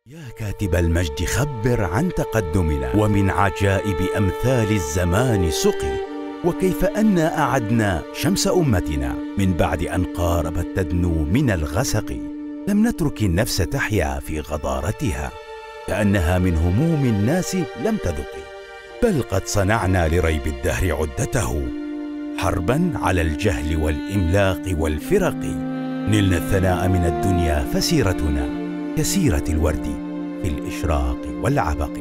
يا كاتب المجد خبر عن تقدمنا ومن عجائب أمثال الزمان سقي، وكيف أنا أعدنا شمس أمتنا من بعد أن قاربت تدنو من الغسق. لم نترك النفس تحيا في غضارتها كأنها من هموم الناس لم تذق، بل قد صنعنا لريب الدهر عدته حربا على الجهل والإملاق والفرق. نلنا الثناء من الدنيا فسيرتنا كسيرة الورد في الإشراق والعبق.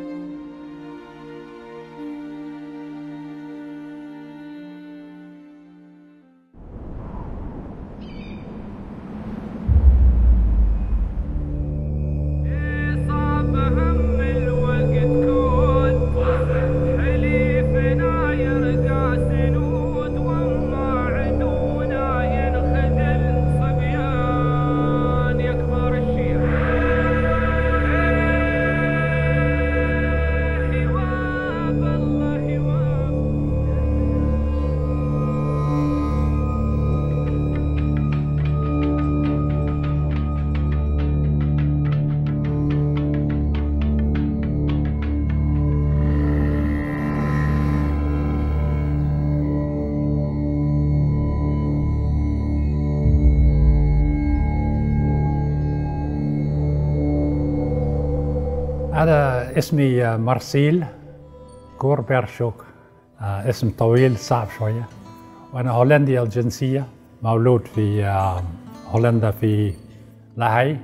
أنا اسمي مارسيل كوربيرشوك. اسم طويل صعب شوية، وأنا هولندي الجنسية، مولود في هولندا في لاهاي.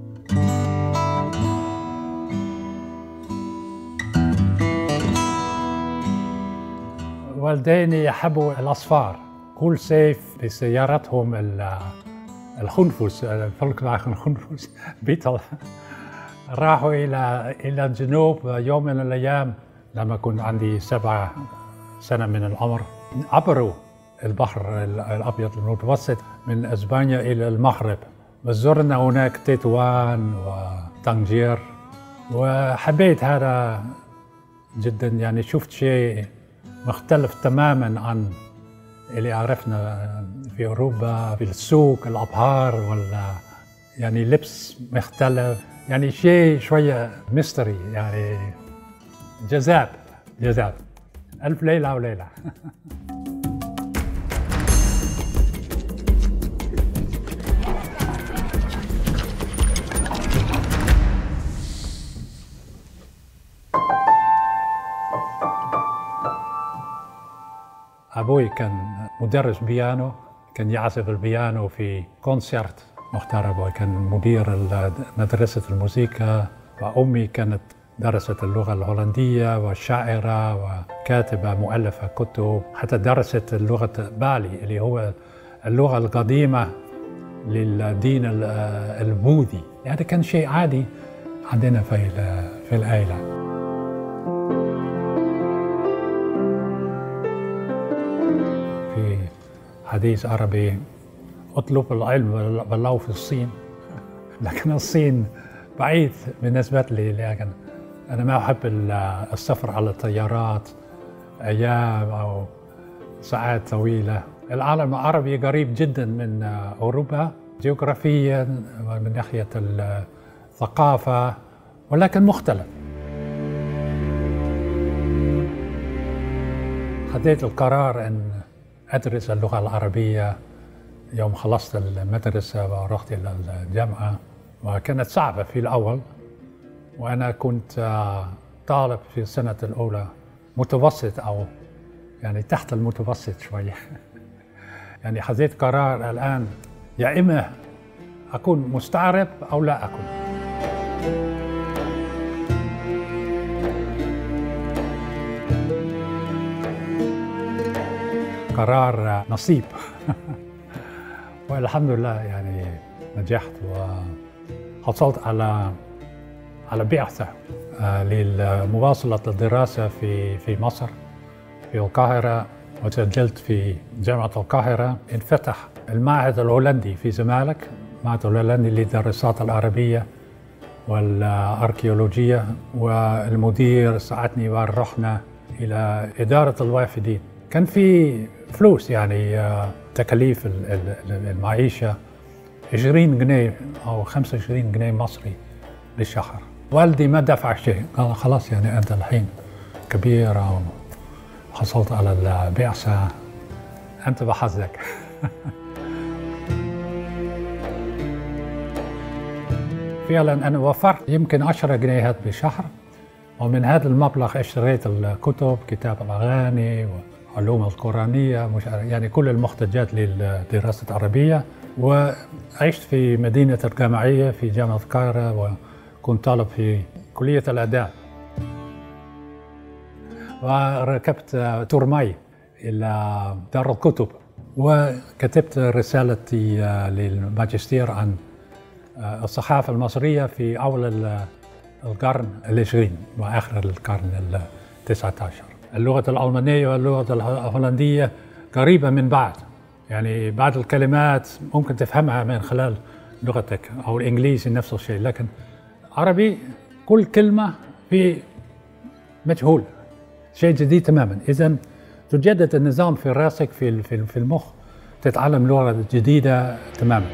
والديني يحبوا الأصفار. كل صيف بسيارتهم الخنفس، الفولكسواجن الخنفس بيتل، راحوا إلى الجنوب يوم من الأيام لما كنت عندي 7 سنة من العمر. عبروا البحر الأبيض المتوسط من إسبانيا إلى المغرب، وزرنا هناك تطوان وطنجير، وحبيت هذا جدا. يعني شفت شيء مختلف تماما عن اللي عرفنا في أوروبا، في السوق، الأبهار، يعني لبس مختلف، يعني شيء شوية ميستري، يعني جذاب. ألف ليلة وليلة. أبوي كان مدرس بيانو، كان يعزف البيانو في كونسرت مختار. أبوي كان مدير مدرسة الموسيقى، وأمي كانت درست اللغة الهولندية وشاعرة وكاتبة مؤلفة كتب، حتى درست اللغة بالي اللي هو اللغة القديمة للدين البوذي. هذا كان شيء عادي عندنا في العائلة. في حديث عربي: اطلب العلم ولو في الصين. لكن الصين بعيد بالنسبة لي، لكن أنا ما أحب السفر على الطيارات أيام أو ساعات طويلة. العالم العربي قريب جدا من أوروبا جغرافيا ومن ناحية الثقافة، ولكن مختلف. خذيت القرار أن أدرس اللغة العربية يوم خلصت المدرسة ورحت إلى الجامعة، وكانت صعبة في الأول، وأنا كنت طالب في السنة الأولى متوسط، أو يعني تحت المتوسط شوية. يعني خذيت قرار الآن، يا إما أكون مستعرب أو لا أكون. قرار نصيب. والحمد لله يعني نجحت، وحصلت على بعثة لمواصلة الدراسة في مصر في القاهرة، وسجلت في جامعة القاهرة. انفتح المعهد الهولندي في زمالك، المعهد الهولندي للدراسات العربية والأركيولوجية، والمدير ساعدني ورحنا إلى إدارة الوافدين. كان في فلوس، يعني تكاليف المعيشة 20 جنيه أو 25 جنيه مصري للشهر. والدي ما دفع شيء، قال خلاص يعني أنت الحين كبير وحصلت على البعثة، أنت بحظك. فعلا أنا وفرت يمكن 10 جنيهات بالشهر، ومن هذا المبلغ اشتريت الكتب، كتاب الأغاني وعلوم القرآنية، يعني كل المحتاجات للدراسة العربية. وعشت في مدينة الجامعية في جامعة القاهرة، وكنت طالب في كلية الآداب. وركبت تورماي إلى دار الكتب، وكتبت رسالتي للماجستير عن الصحافة المصرية في أول القرن العشرين وآخر القرن ال19. اللغة الألمانية واللغة الهولندية قريبة من بعض، يعني بعض الكلمات ممكن تفهمها من خلال لغتك، أو الإنجليزي نفس الشيء، لكن عربي كل كلمة في مجهول، شيء جديد تماما. إذن تجدد النظام في راسك في المخ، تتعلم لغة جديدة تماما.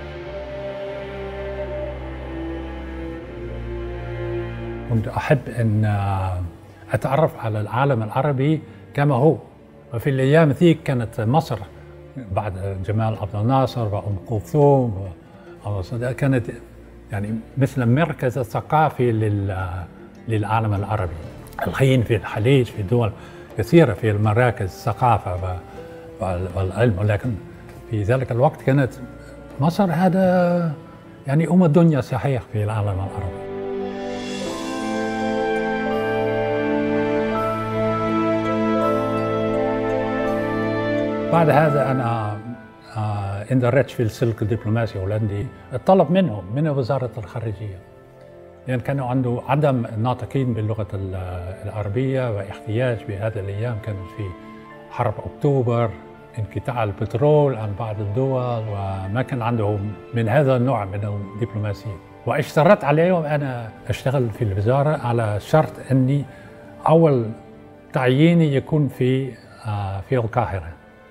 كنت أحب أن أتعرف على العالم العربي كما هو. وفي الأيام ذيك كانت مصر بعد جمال عبد الناصر وأم كلثوم كانت يعني مثل المركز الثقافي للعالم العربي. الحين في الخليج، في دول كثيرة في المراكز الثقافة والعلم، ولكن في ذلك الوقت كانت مصر هذا يعني الدنيا صحيح في العالم العربي. بعد هذا أنا اندرجت في السلك الدبلوماسي الهولندي. الطلب منهم من وزارة الخارجية، لأن كانوا عنده عدم ناطقين باللغة العربية واحتياج بهذه الأيام. كانت في حرب أكتوبر، انقطاع البترول عن بعض الدول، وما كان عندهم من هذا النوع من الدبلوماسية. واشترطت عليهم أنا أشتغل في الوزارة على شرط أني أول تعييني يكون في القاهرة.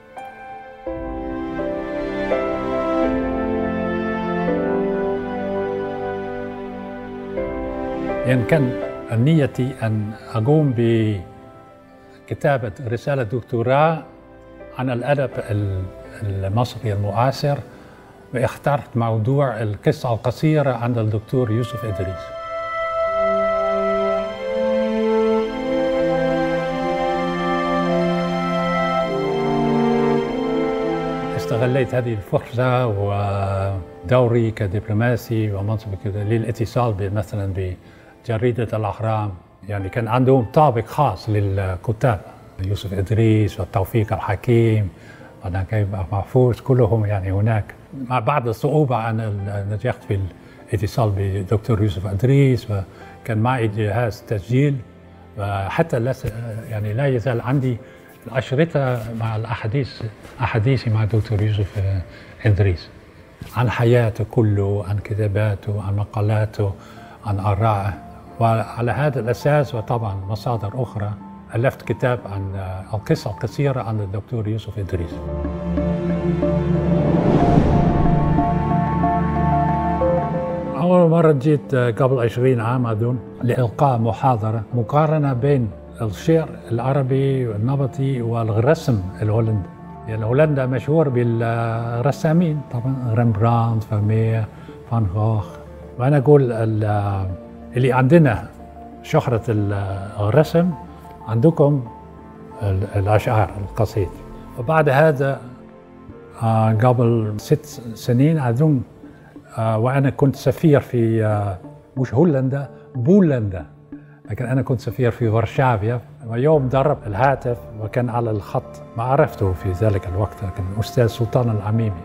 يعني كان نيتي أن أقوم بكتابة رسالة دكتوراه عن الأدب المصري المعاصر، واخترت موضوع القصة القصيرة عند الدكتور يوسف إدريس. استغليت هذه الفرصة ودوري كدبلوماسي ومنصبي للاتصال مثلا بجريدة الأهرام. يعني كان عندهم طابق خاص للكتاب، يوسف إدريس وتوفيق الحكيم ونجيب محفوظ، كلهم يعني هناك. مع بعض الصعوبة أنا نجحت في الاتصال بدكتور يوسف إدريس، وكان معي جهاز تسجيل، وحتى لا يزال عندي الأشرطة مع أحاديثي مع دكتور يوسف إدريس عن حياته كله، عن كتاباته، عن مقالاته، عن آرائه. وعلى هذا الأساس وطبعا مصادر أخرى ألفت كتاب عن القصة القصيرة عن الدكتور يوسف إدريس. أول مرة جيت قبل 20 عام أظن لإلقاء محاضرة مقارنة بين الشعر العربي والنبطي والرسم الهولندي. يعني هولندا مشهور بالرسامين طبعا، ريمبراندت، فامير، فان غوخ. وأنا أقول اللي عندنا شهرة الرسم، عندكم الأشعار القصيدة. وبعد هذا قبل 6 سنين أظن، وأنا كنت سفير في مش هولندا، بولندا، لكن أنا كنت سفير في ورشافيا. ويوم ضرب الهاتف وكان على الخط، ما عرفته في ذلك الوقت، لكن الأستاذ سلطان العميمي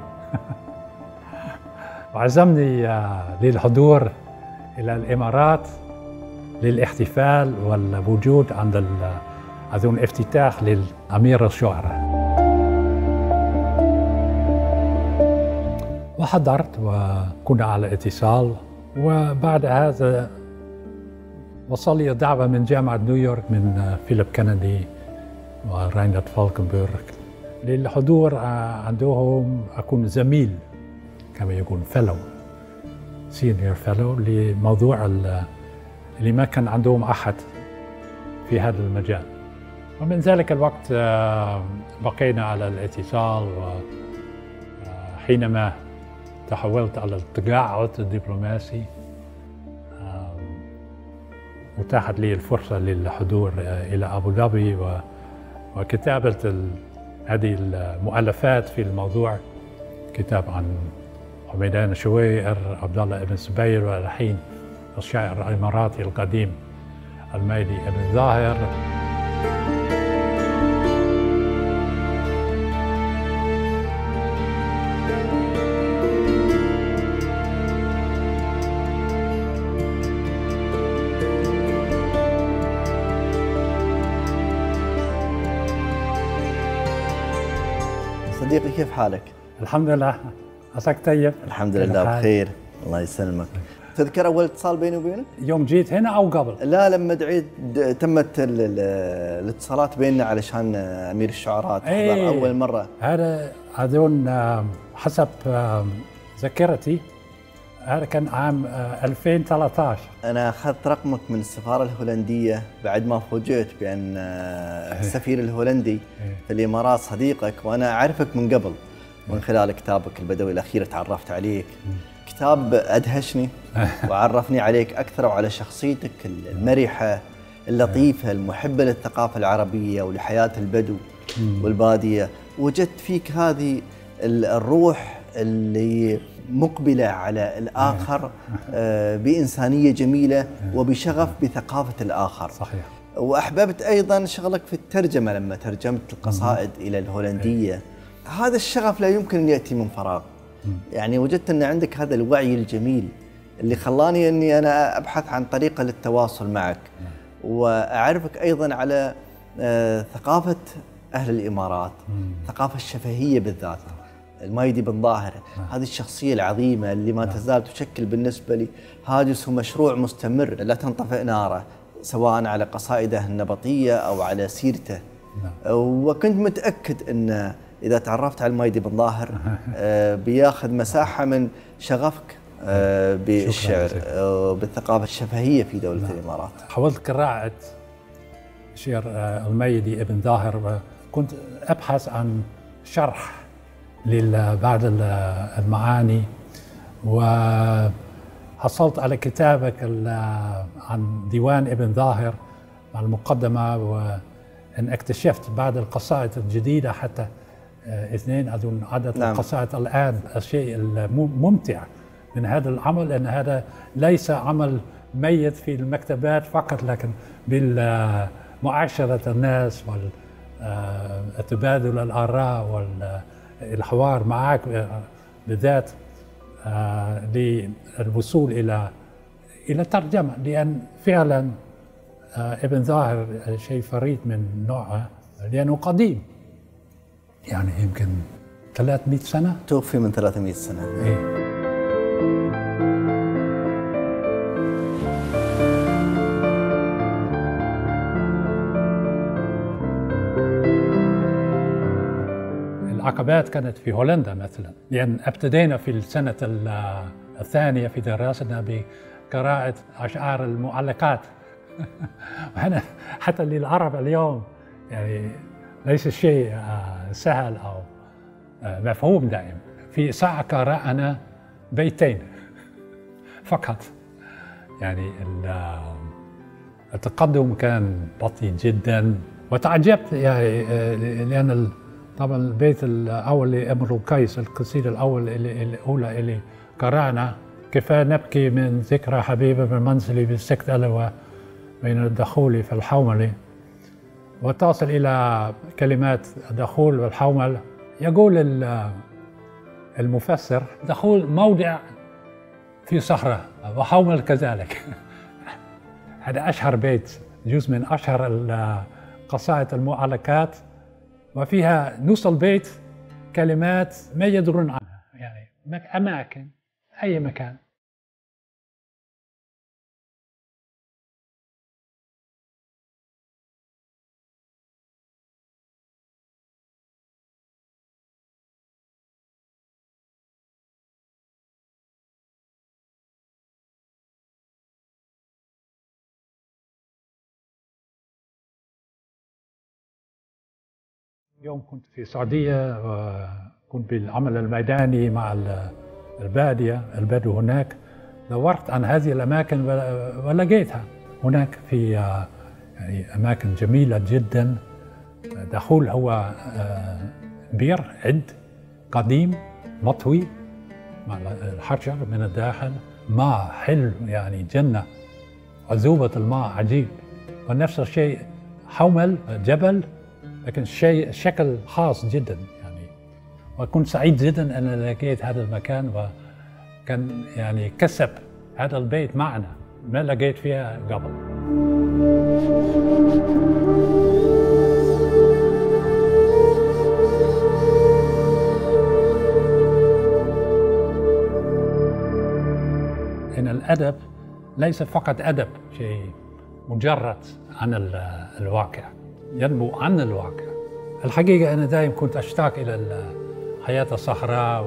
وعزمني للحضور إلى الإمارات للاحتفال والوجود عند أظن افتتاح للأمير الشعراء. وحضرت وكنا على اتصال. وبعد هذا وصل لي دعوة من جامعة نيويورك، من فيليب كندي وراينارد فالكنبرغ، للحضور عندهم، أكون زميل كما يقول فيلو، سينيور فيلو، لموضوع اللي ما كان عندهم أحد في هذا المجال. ومن ذلك الوقت بقينا على الاتصال، وحينما تحولت على التقاعد الدبلوماسي أتاحت لي الفرصة للحضور إلى أبو ظبي وكتابة هذه المؤلفات في الموضوع، كتاب عن حميدان شوير، عبد الله بن زبير، والحين الشاعر الإماراتي القديم الميدي بن ظاهر. صديقي كيف حالك؟ الحمد لله، عساك طيب؟ الحمد لله بخير، الله يسلمك. تذكر أول اتصال بيني وبينك؟ يوم جيت هنا أو قبل؟ لا، لما دعيت تمت الاتصالات بيننا علشان أمير الشعراء تحضر أول مرة. هذا أظن حسب ذاكرتي هذا كان عام 2013. أنا أخذت رقمك من السفارة الهولندية بعد ما فوجئت بأن السفير الهولندي في الإمارات صديقك، وأنا أعرفك من قبل من خلال كتابك البدوي الأخير تعرفت عليك. كتاب أدهشني وعرفني عليك أكثر وعلى شخصيتك المرحة اللطيفة المحبة للثقافة العربية ولحياة البدو والبادية. وجدت فيك هذه الروح اللي مقبلة على الآخر بإنسانية جميلة وبشغف بثقافة الآخر. صحيح. وأحببت أيضا شغلك في الترجمة لما ترجمت القصائد إلى الهولندية. هذا الشغف لا يمكن أن يأتي من فراغ. يعني وجدت أن عندك هذا الوعي الجميل اللي خلاني أني أنا أبحث عن طريقة للتواصل معك، وأعرفك أيضا على ثقافة أهل الإمارات، ثقافة الشفهية بالذات. المايدي بن ظاهر هذه الشخصية العظيمة اللي ما تزال تشكل بالنسبة لي هاجس ومشروع مستمر لا تنطفئ ناره، سواء على قصائده النبطية أو على سيرته. وكنت متأكد أن إذا تعرفت على المايدي بن ظاهر بياخذ مساحة من شغفك بالشعر وبالثقافة الشفهية في دولة الإمارات. حاولت قراءة شعر المايدي بن ظاهر، كنت أبحث عن شرح لبعض المعاني، وحصلت على كتابك عن ديوان ابن ظاهر مع المقدمة، وأن اكتشفت بعض القصائد الجديدة حتى 2 أظن عدد القصائد الآن. الشيء الممتع من هذا العمل أن هذا ليس عمل ميت في المكتبات فقط، لكن بالمعاشرة الناس والتبادل الآراء والحوار معك بالذات للوصول إلى ترجمة، لأن فعلا ابن ظاهر شيء فريد من نوعه، لأنه قديم، يعني يمكن 300 سنة. توفي من 300 سنة. إيه. العقبات كانت في هولندا مثلا، لأن ابتدينا في السنة الثانية في دراستنا بقراءة أشعار المعلقات. وأنا حتى للعرب اليوم يعني ليس شيء سهل أو مفهوم دائما. في ساعة قرأنا بيتين فقط، يعني التقدم كان بطيء جدا، وتعجبت يعني لأن طبعا البيت الأول لامرؤ قيس، القصيدة الأولى اللي قرأنا: كفى نبكي من ذكرى حبيب بالمنزل بالسكتة بين الدخول في الحومل، وتصل إلى كلمات الدخول والحومل. يقول المفسر: دخول موضع في صحراء وحومل كذلك. هذا أشهر بيت، جزء من أشهر قصائد المعلقات، وفيها نص البيت كلمات ما يدرون عنها، يعني أماكن، أي مكان. يوم كنت في السعودية وكنت بالعمل الميداني مع البدو هناك، دورت عن هذه الأماكن ولقيتها هناك في يعني أماكن جميلة جدا. دخول هو بير عد قديم مطوي مع الحجر من الداخل، ماء حلو يعني جنة، عذوبة الماء عجيب. ونفس الشيء حومل جبل، لكن شكل خاص جدا يعني. وكنت سعيد جدا أن لقيت هذا المكان، وكان يعني كسب هذا البيت معنا ما لقيت فيها قبل. إن الأدب ليس فقط أدب شيء مجرد عن الواقع، ينبو عن الواقع. الحقيقة أنا دائما كنت أشتاق إلى حياة الصحراء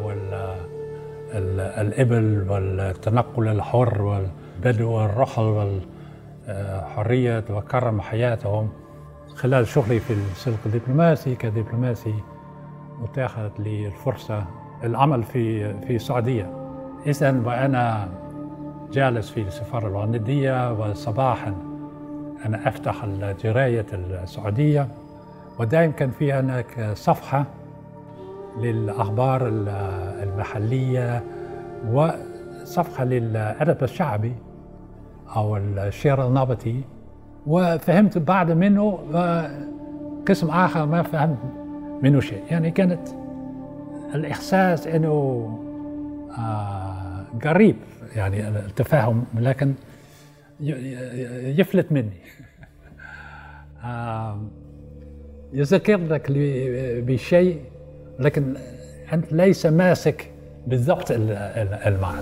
والإبل والتنقل الحر والبدو والرحل والحرية وكرم حياتهم. خلال شغلي في السلك الدبلوماسي كدبلوماسي أتاحت لي الفرصة العمل في السعودية. إذن وأنا جالس في السفارة الهولندية، وصباحا أنا أفتح الجراية السعودية، ودائما كان في هناك صفحة للأخبار المحلية وصفحة للأدب الشعبي أو الشعر النبطي، وفهمت بعد منه قسم آخر ما فهمت منه شيء. يعني كانت الإحساس أنه قريب يعني التفاهم، لكن يفلت مني. يذكر لك بشيء لكن أنت ليس ماسك بالضبط المعنى.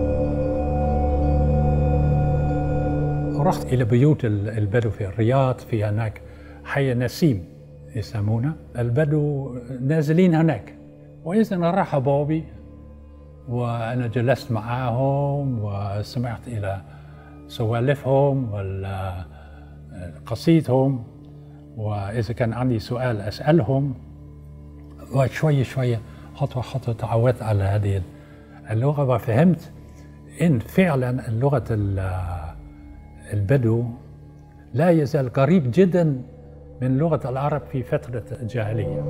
رحت إلى بيوت البدو في الرياض، في هناك حي نسيم يسمونه، البدو نازلين هناك، وإذن رحبوا بي وأنا جلست معهم وسمعت إلى سوالفهم وقصيدهم، وإذا كان عندي سؤال أسألهم، وشوية شوية خطوة خطوة تعودت على هذه اللغة، وفهمت إن فعلا لغة البدو لا يزال قريب جدا من لغة العرب في فترة الجاهلية.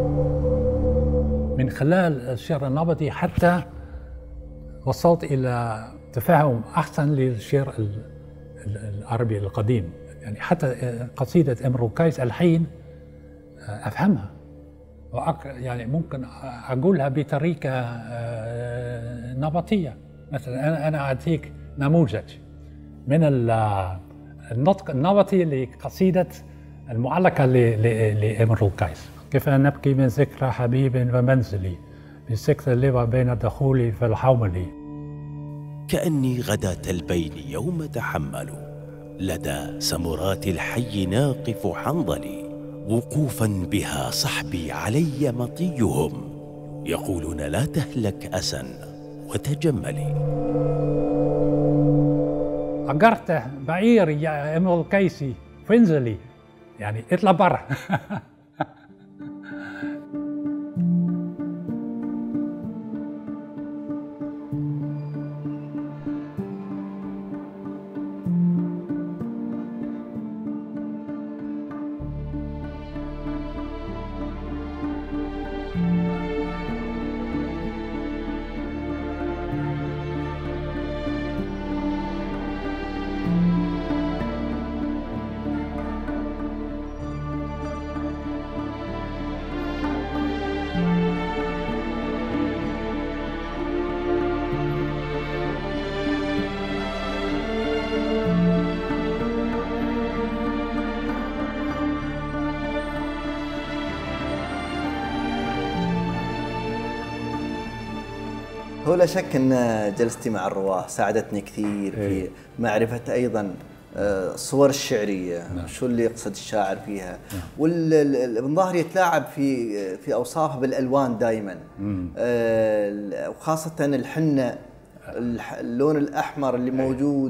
من خلال الشعر النبطي حتى وصلت إلى تفاهم أحسن للشعر العربي القديم. يعني حتى قصيدة امرؤ قيس الحين أفهمها، يعني ممكن أقولها بطريقة نبطية. مثلا أنا أعطيك نموذج من النطق النبطي لقصيدة المعلقة لامرؤ قيس. كيف نبكي من ذكرى حبيب ومنزلي، بسكت اللواء بين دخولي فالحوملي. كأني غداة البين يوم تحمل، لدى سمرات الحي ناقف حنظلي، وقوفا بها صحبي علي مطيهم، يقولون لا تهلك أسا وتجملي. أجرته بعير يا امرؤ قيسي فانزلي، يعني اطلع برا. هو لا شك أن جلستي مع الرواة ساعدتني كثير في معرفة أيضا الصور الشعرية، شو اللي يقصد الشاعر فيها، والظاهر يتلاعب في أوصافه بالألوان دائما، وخاصة الحنة، اللون الأحمر اللي موجود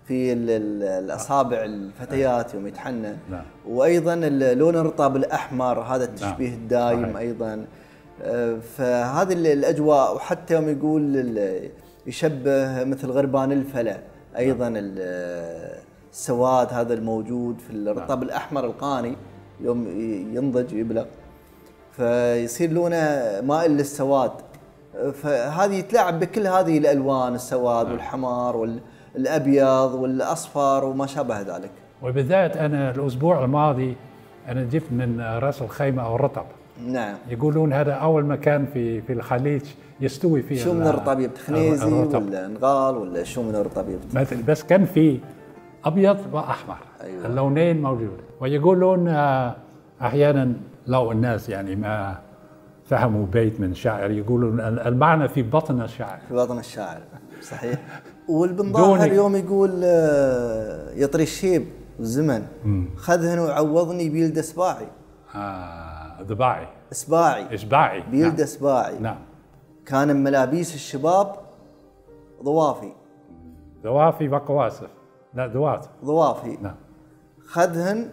في الأصابع الفتيات يوم يتحنى. وأيضا اللون الرطب الأحمر، هذا التشبيه الدائم أيضا. فهذه الأجواء، وحتى يوم يقول يشبه مثل غربان الفلا أيضا السواد هذا الموجود في الرطب الأحمر القاني يوم ينضج ويبلغ فيصير لونه مائل للسواد. فهذه يتلاعب بكل هذه الألوان، السواد والحمار والأبيض والأصفر وما شابه ذلك. وبالذات أنا الأسبوع الماضي أنا جبت من رأس الخيمة أو الرطب. نعم. يقولون هذا أول مكان في الخليج يستوي فيه. شو من الرطب يبت؟ خنيزي ولا نغال ولا شو من الرطب يبت؟ بس كان في أبيض وأحمر. أيوة. اللونين موجود. ويقولون أحيانا لو الناس يعني ما فهموا بيت من شاعر يقولون المعنى في بطن الشاعر. في بطن الشاعر صحيح. والبن ظاهر يوم يقول يطري الشيب والزمن خذهن وعوضني بيلد اصباعي. ضباعي. اصباعي بيلد اصباعي. نعم. كان من ملابيس الشباب ضوافي وقواسف. لا ضوافي. نعم. خذهن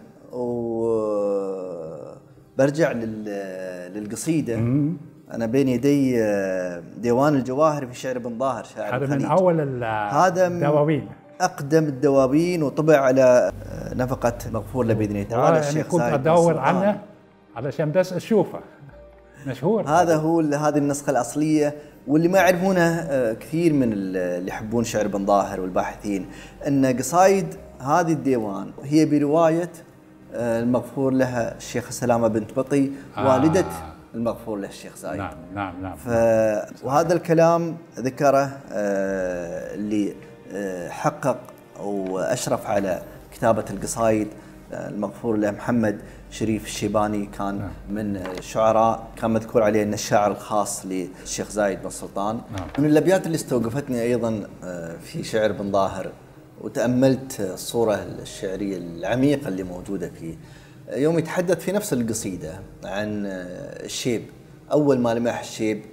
وبرجع للقصيدة. أنا بين يدي ديوان الجواهر في شعر بن ظاهر شاعر هذا من أول الدواوين، أقدم الدواوين، وطبع على نفقة مغفور له بإذن تعالى الشيخ كنت أدور عنه علشان بس أشوفه مشهور. هذه النسخة الأصلية. واللي ما يعرفونه كثير من اللي يحبون شعر بن ظاهر والباحثين أن قصايد هذه الديوان هي برواية المغفور لها الشيخ سلامة بنت بطي والدة المغفور له الشيخ زايد. نعم. وهذا الكلام ذكره اللي حقق وأشرف على كتابة القصايد المغفور له محمد شريف الشيباني، كان من الشعراء، كان مذكور عليه أن الشاعر الخاص للشيخ زايد بن سلطان. من الأبيات اللي استوقفتني أيضا في شعر بن ظاهر وتأملت الصورة الشعرية العميقة اللي موجودة فيه، يوم يتحدث في نفس القصيدة عن الشيب. أول ما لمح الشيب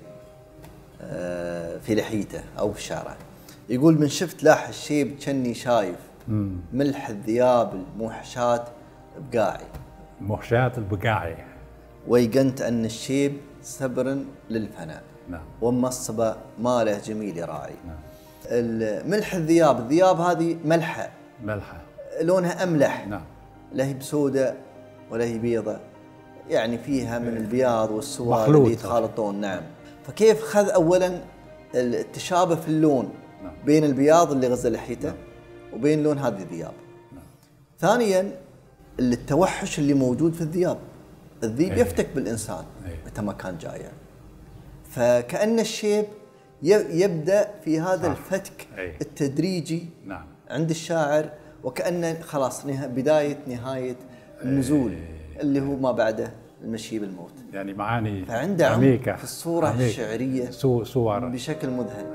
في لحيته أو في شعره يقول: من شفت لاح الشيب كني شايف ملح الذياب الموحشات بقاعي. موحشات البقاعي. ويقنت أن الشيب سبر للفناء. نعم. وما الصبا ما له جميل يراعي. نعم. الملح الذياب هذه ملحة لونها أملح. نعم. لا هي بسودة ولا هي بيضة، يعني فيها من البياض والسواد اللي يتخالطون. نعم. فكيف خذ أولا التشابه في اللون بين البياض اللي غزل لحيته وبين لون هذه الذياب. ثانيا التوحش اللي موجود في الذياب. الذيب يفتك بالإنسان متى ما كان جائع، فكأن الشيب يبدأ في هذا الفتك التدريجي عند الشاعر، وكأن خلاص بداية نهاية النزول اللي هو ما بعده المشي بالموت. يعني معاني فعنده عميقة في الصورة الشعرية صور بشكل مذهل.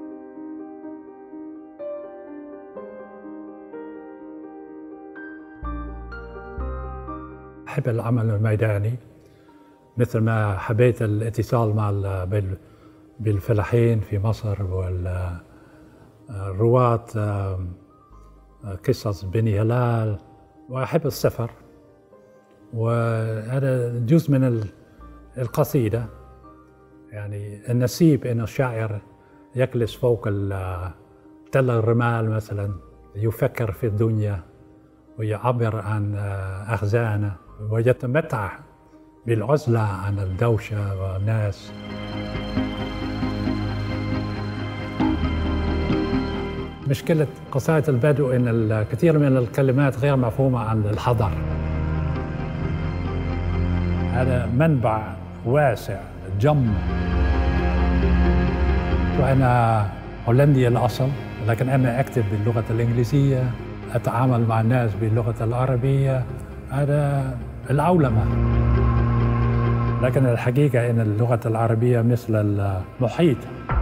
أحب العمل الميداني مثل ما حبيت الاتصال مع بالفلاحين في مصر والرواة قصص بني هلال، وأحب السفر. وهذا جزء من القصيدة، يعني النسيب إن الشاعر يجلس فوق تل الرمال مثلا يفكر في الدنيا ويعبر عن أحزانه ويتمتع بالعزلة عن الدوشة والناس. مشكلة قصائد البدو إن الكثير من الكلمات غير مفهومة عن الحضر. هذا منبع واسع جم. وأنا هولندي الأصل، لكن أنا أكتب باللغة الإنجليزية، أتعامل مع الناس باللغة العربية. هذا العولمة. لكن الحقيقة أن اللغة العربية مثل المحيط.